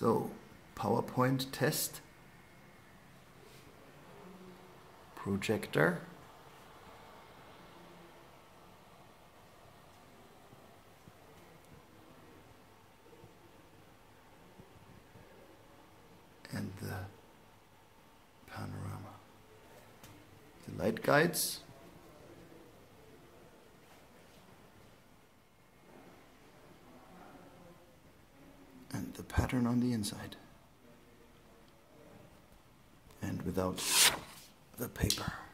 So, PowerPoint test, projector, and the panorama. The light guides, and the pattern on the inside, and without the paper.